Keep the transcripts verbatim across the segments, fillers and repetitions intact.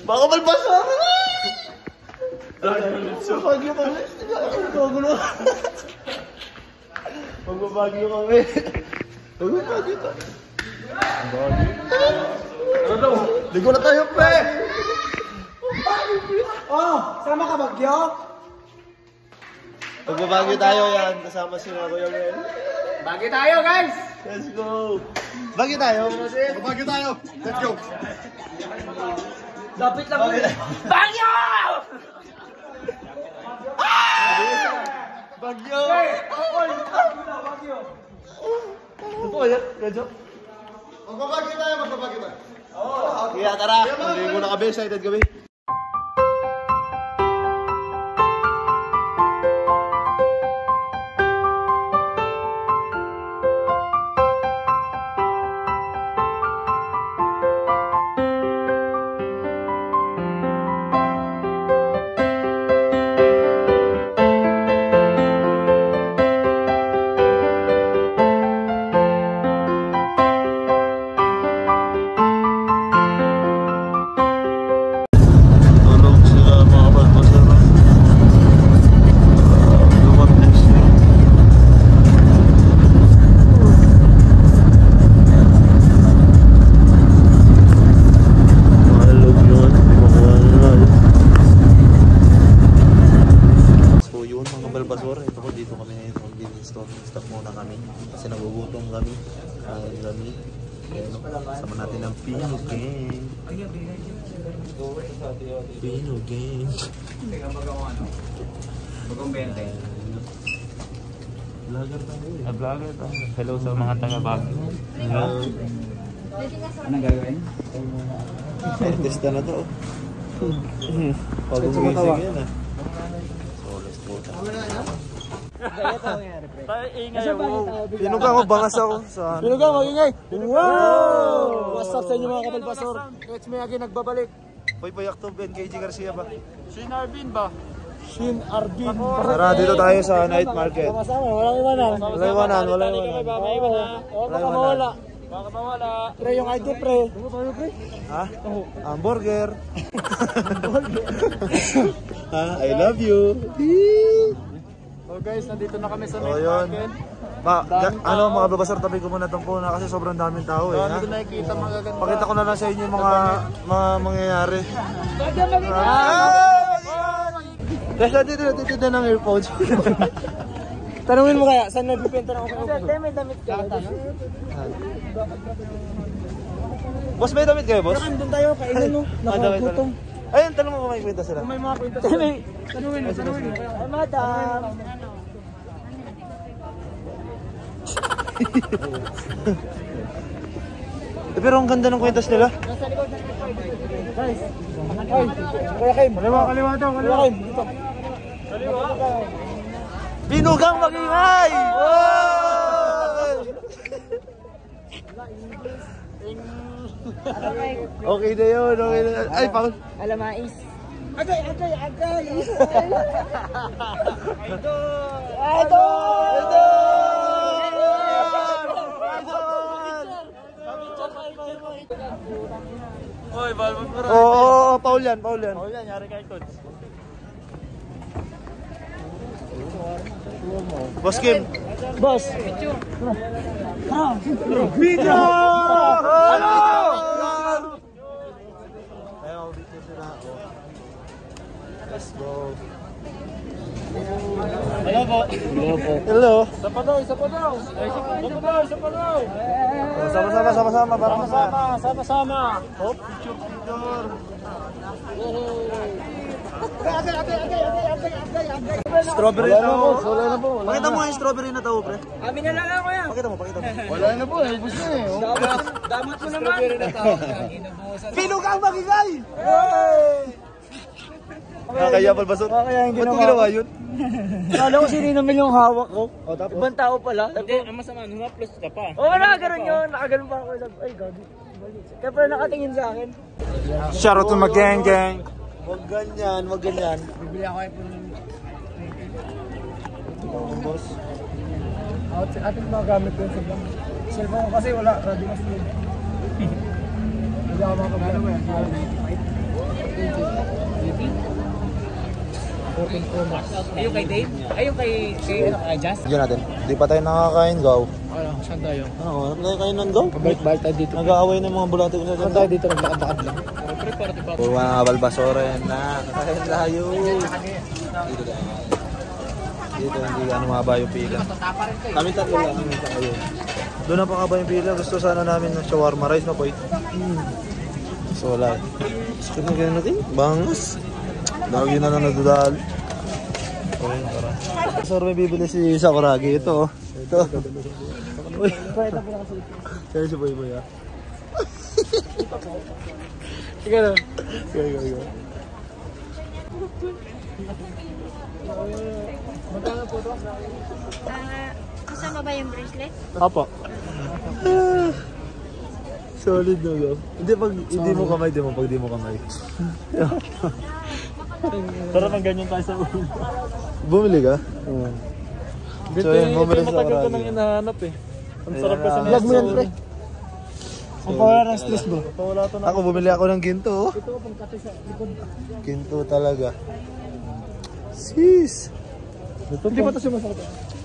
Baka malbasa! Magbabagyo kami. Magulo. Magbabagyo kami. Magbabagyo ka. Ano daw? Ligo na tayo, pre! Oh, sama ka bagyo? Magbabagyo tayo yan. Kasama sila Kuya Mel. Bagyo tayo, guys! Let's go! Bagyo tayo. Magbagyo tayo. Let's go! Lapit lang ulit. Bagyo! Bagyo! Bagyo! Ano po yan? Gadyo? Magbabagyo tayo, magbabagyo tayo. Kaya tara, hindi mo na kami, excited kami. Stop muna kami kasi nagugutom kami. Kain kami. Sama natin ang Pino Gang. Pino Gang. Bagong bente. Vlogger tayo eh. Vlogger tayo. Hello sa mga taga-Baguio. Hello. Anong gagawin? Testa na to. Pag-umising yan ah. So let's go. Ingay mo. Pinugang mo, bangas ako sa ano. Pinugang mo, ingay! Wow! What's up sa inyo mga kapalpasor? It's me again, nagbabalik. Poy Poyak to, Ben K G Garcia ba? Shin Arvin ba? Shin Arvin. Tara, dito tayo sa night market. Sama-sama, walang iwanan. Wala iwanan, wala iwanan. Baka iwan ha. Oo, baka mawala. Baka mawala. Pre, yung I D, pre. Ano tayo, pre? Ha? Hamburger. Ha? I love you. So guys, nandito na kami sa Oh, night yun. market. Ma, ga, ano mga babasar, tabi ko muna itong puna kasi sobrang daming tao eh. So, Ha? dito nakikita magaganda. Pakita ko na lang sa inyo yung mga mga mangyayari. Kasi dito dito na ng earphones. Tanungin mo kaya, saan nabibenta na ako kayo? May damit ka. Boss, may damit kayo, boss? Doon tayo, kainan mo. Nakagutom. Ayun, tanong mo kung may kwenta sila. May mga kwenta sila. Tanungin mo, tanungin mo. Ay, madam. Eh, pero ang ganda ng kwentas nila. Guys, ay, Kuya Kim. Kaliwa, kaliwa daw, kaliwa. Kuya Kim, dito. Kaliwa. Binugang magingay! Okay na yun, okay na yun. Ay, Paul. Alamais. Agay, agay, agay. Idol! Idol! Hoy, balbon mo rin. Oo, Paul yan, Paul yan. Oh, yan, yari kay Coach. Boss Kim. Boss. Video! Ano? Ayaw, video sila. Let's go. Hello po. Hello po. Hello. Isa pa daw, isa pa daw. Isa pa daw, isa pa daw. Sama-sama, sama-sama. Para masaya. Sama-sama, sama-sama. Hop, picture, picture. Strawberry na po. Wala na po. Pakita mo nga yung strawberry na tao, pre. Amin na lang ako yan. Pakita mo, pakita mo. Wala na po, eh. Ubus na eh. Oh. Damat mo naman. Pinugang magingay! Nakakaya palbasot. Nakakaya yung Ba't mo ginawa. ginawa yun? Kala ko sininamin yung hawak ko. O, tapos? Ibang tao pala. Hindi, ang masama, humaplos ka pa. Oo, nakaganon yun. Nakaganon pa ako. Ay, gagi. Kaya pala nakatingin sa akin. Shout out to my gang gang. Wag ganyan, wag ganyan. Bibili ako ay puro. Boss. Ating mga gamit ko sa bang. Cellphone ko kasi wala. Ready na sleep. Hindi ako makapagano mo yan. fourteen Pro Max. Ayun kay Dave? Ayun kay, kay, ano, kay Just? Diyan natin. Di pa tayo nakakain, Gaw. Ano, saan tayo? Ano, ano tayo kain ng Gaw? Pabalik-balik tayo dito. Nag-aaway ng mga bulate ko na Saan tayo dito? Naglakad-lakad lang. Pre, para di pa. Puro mga balbasoren na. Kakain layo. Dito tayo. Dito hindi ano mahaba yung pila. Kami tatlo lang kami sa kayo. Doon na pa kaba yung pila. Gusto sana namin ng shawarma rice na po. Hmm. So wala eh. Sakit na ganyan natin. Bangas. Lagi na lang nadudal. Okay, tara. Sir, may bibili si Sakuragi. Ito oh. Ito. Uy. Kaya si Boy Boy ah. Sige na. Sige, sige, sige. Ah, kasama ba yung bracelet? Apo. Solid na go. Hindi pag hindi mo kamay, di mo pag di mo kamay. Tara nang ganyan tayo sa ulo. Bumili ka? Oo. So yun, bumili sa matagal ko Sakuragi. nang hinahanap eh. Ang sarap kasi Vlog mo yan, pre. Ang pawala ng stress mo. Wala to na. Ako bumili ako ng ginto oh. Ginto talaga. Sis. Hindi ba ito sumasakit?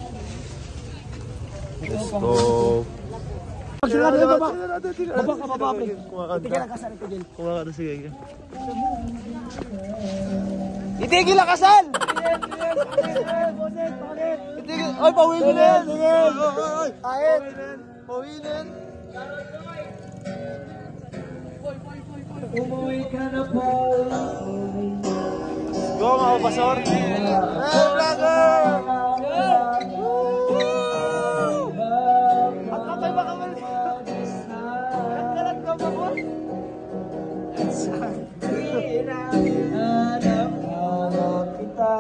Let's go. Pagsingat na baba. Baba ka, baba pre. Kumakanta. Itigil ang kasal ito, Jel. Kumakanta sige. Itigil ang kasal! Itigil. Ay, pawinin na yan! Ahit! Pawinin. Umuwi ka na po. Go mga pasor. Hey vlogger! At kapay ba kami? Nagkalat ka ba po? Hanap-hanap kita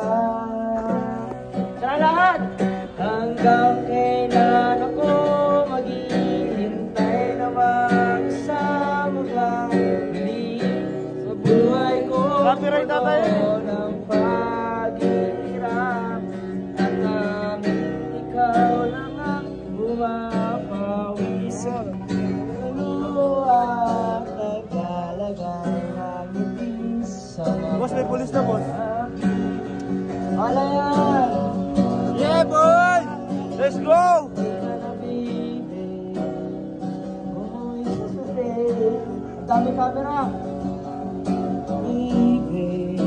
sa lahat. Hanggang kailan ako maghihintay na magsama ka muli sa buhay ko. Copyright na tayo eh. Ng paghihirap at tanging ikaw lang ang bumapawisan. Luha naglalagay ng ngiti sa Boss, may pulis na boss. Alayan! Yeah boy! Let's go! Di ka nabibig. Umuwi sa sasay. Ang dami camera. Ibig.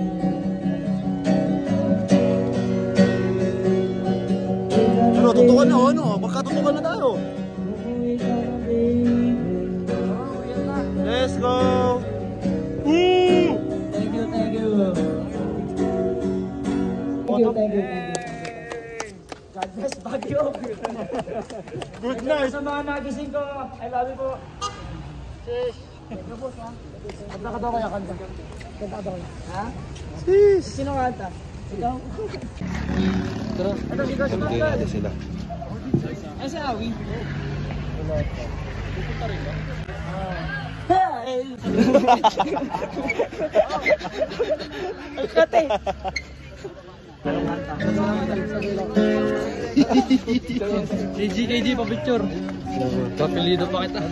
Ano, tutukan na ano? Magkatutukan na tayo. Umuwi ka na, baby. Let's go! Thank you, thank you. Thank you, thank you. God bless Baguio. Good night. Sa mga nagising ko, I love you po. Sis. Kanta po, ha? Kanta ka daw kaya kanta. Kanta ka daw kaya. Ha? Sis! Sino kanta? Ikaw? Ito, ikaw si Okay, kanta. ano sila? Ay, si Awi. Ay, kate. K G, K G, pa-picture. Papilido pa kita.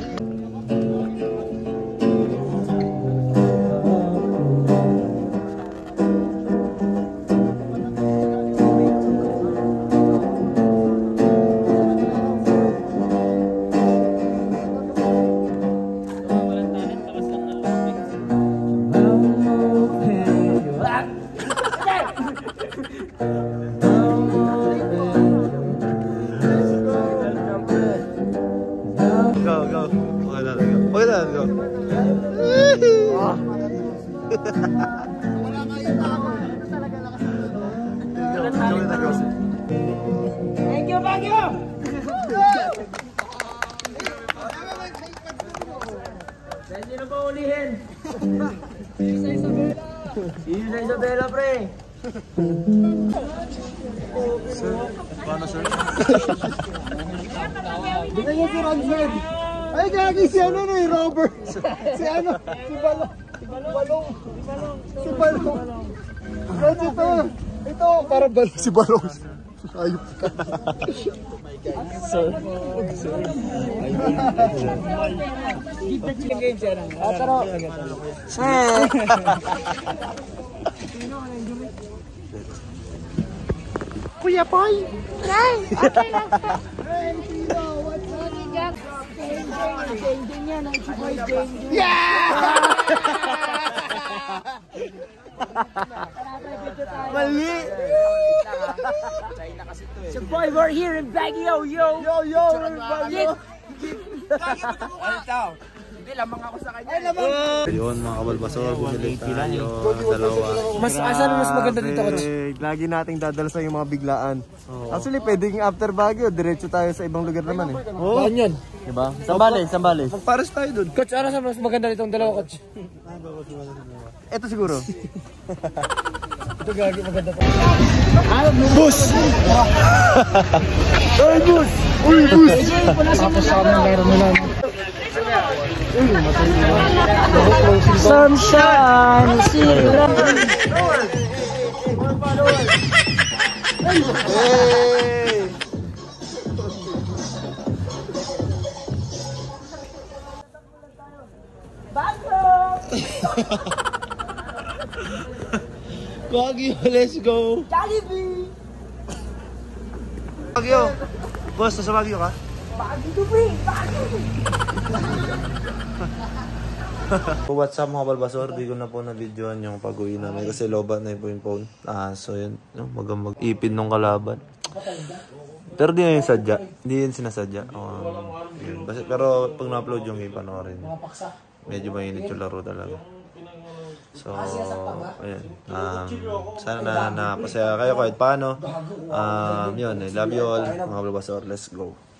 Go, go. Okay na, go. Okay na, go. Go na, go. Thank you, Baguio! Saan nyo na pa ulihin? See you sa Isabela! See you sa Isabela, pre! Sir, paano sir? Bigyan niyo si Ronfred. Ay, gagi si ano no, Robert. Si ano, si Balong. Si Balong. Si Balong. Friends, ito. Ito, para Balong. Si Balong. Ayop ka. Sir. Keep the chicken game, sir. Ah, pero... Kuya Poy! Nay, okay lang po. Hey, Tino, what's up? Jack. Changing yan, ang boy changing. Yeah! Mali! So boy, we're here in Baguio, yo! Yo, yo! Yo! Yun mga kabalbasor, bumili tayo. Dalawa. Mas asan mas maganda dito, coach? Lagi nating dadala sa yung mga biglaan. Actually, pwedeng after Baguio, diretso tayo sa ibang lugar naman eh. Oh. Saan yun? Diba? Sambales, Sambales. Magpares tayo dun. Coach, ano sa mas maganda ditong dalawa, coach? Ito siguro. Ito gagi, maganda to. Bus! Ay, bus! Uy, bus! Tapos sa amin, meron mo lang. Sunshine, sira. Hey! Baguio, let's go! Jollibee! Baguio! Boss, nasa Baguio ka? Baguio, pre! Baguio! What's up mga balbasor? Di ko na po na-videoan yung pag-uwi namin kasi lobat na po yung phone. Ah, so yun, no, magang mag-ipin nung kalaban. Pero di na yung sadya. Di yun sinasadya. Um, yun. Basta, pero pag na-upload yung game, panoorin. Medyo mainit yung laro talaga. So, ayun. Um, sana na napasaya kayo kahit paano. Um, yun, I love you all mga balbasor. Let's go.